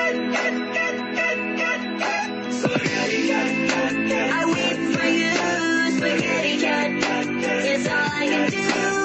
I wait for you, spaghetti cat. It's all I can do.